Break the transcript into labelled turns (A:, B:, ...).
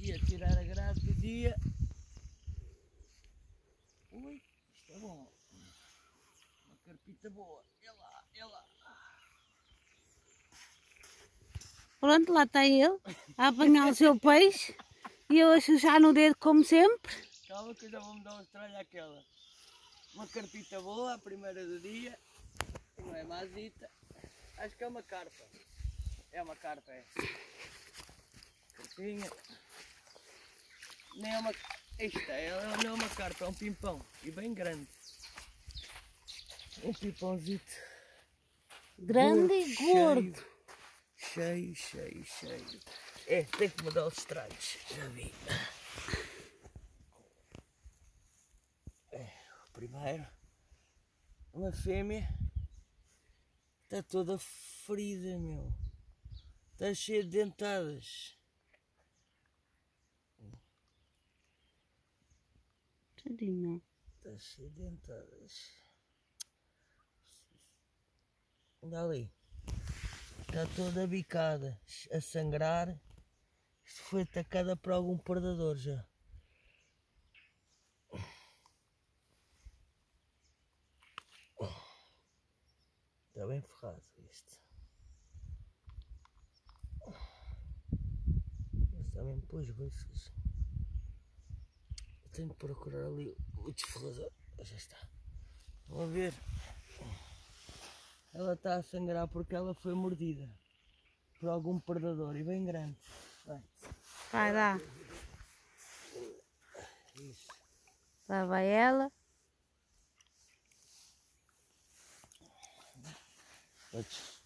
A: Ia tirar a grade do dia. Ui, isto é bom. Uma carpita boa. É lá, é lá.
B: Pronto, lá está ele, a apanhar o seu peixe. E eu a chuchar no dedo como sempre.
A: Calma que eu já vou me dar uma estralha àquela. Uma carpita boa, a primeira do dia. Não é mazita. Acho que é uma carpa. É uma carpa, é. Carpinha. Nem é uma... Esta não é uma carpa, é um pimpão. E bem grande. Um pimpãozito.
B: Grande e gordo.
A: Cheio. É, tem que mudar os estragos. Já vi. É, o primeiro. Uma fêmea. Está toda ferida, meu. Está cheia de dentadas.
B: Tadinho.
A: Está cheia de dentadas. Anda ali. Está toda bicada, a sangrar. Isto foi atacada por algum predador já. Está bem ferrado isto. Mas também pôs beiços. Tenho que procurar ali o desfilador. Já está. Vão ver. Ela está a sangrar porque ela foi mordida por algum predador e bem grande.
B: Vai lá.
A: Isso.
B: Lá vai ela.
A: Podes